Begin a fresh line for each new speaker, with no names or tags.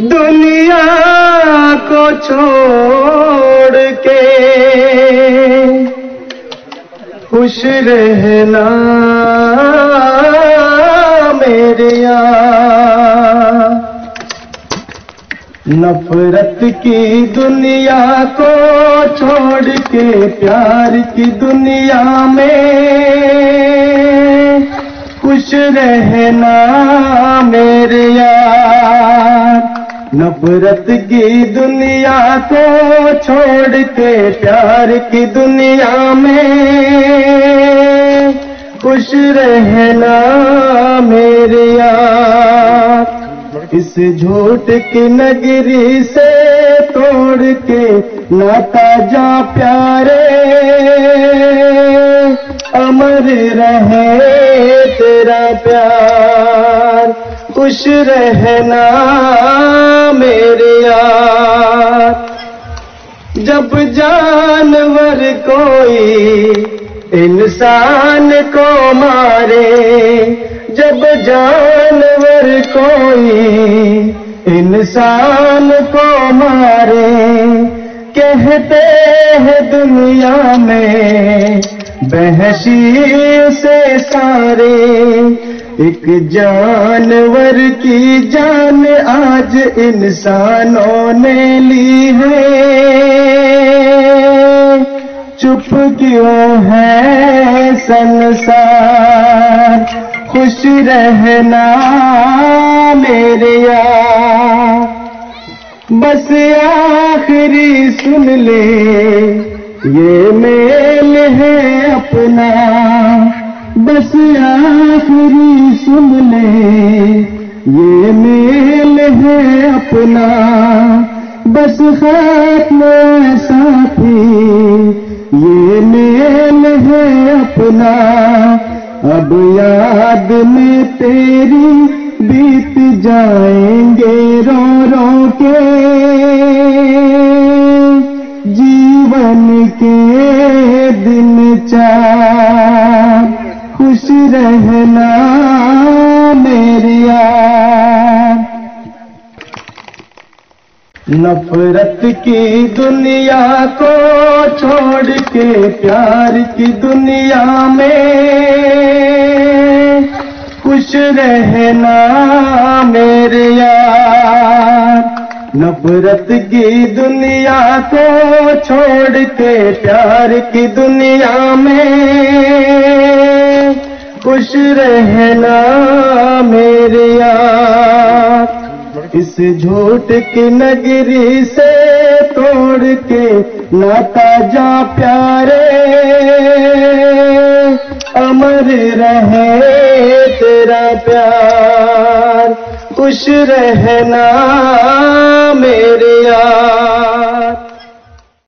दुनिया को छोड़ के खुश रहना मेरे यार। नफरत की दुनिया को छोड़ के प्यार की दुनिया में खुश रहना मेरे यार। नफरत की दुनिया को छोड़ के प्यार की दुनिया में खुश रहना मेरे यार। इस झूठ की नगरी से तोड़ के नाता जा प्यारे, अमर रहे तेरा प्यार। खुश रहना मेरे यार। जब जानवर कोई इंसान को मारे, जब जानवर कोई इंसान को मारे, कहते हैं दुनिया में वहशी से सारे। एक जानवर की जान आज इंसानों ने ली है, चुप क्यों है संसार। खुश रहना मेरे यार। बस आखिरी सुन ले ये मेल है अपना, बस आखिरी सुन ले ये मेल है अपना। बस खत्म साथी ये मेल है अपना। अब याद में तेरी बीत जाएंगे रो रो के जीवन के दिन चार। खुश रहना मेरे यार। नफरत की दुनिया को छोड़ के प्यार की दुनिया में खुश रहना मेरे यार। नफरत की दुनिया को छोड़ के प्यार की दुनिया में खुश रहना मेरे यार। इस झूठ की नगरी से तोड़ के नाता जा प्यारे, अमर रहे तेरा प्यार। खुश रहना मेरे यार।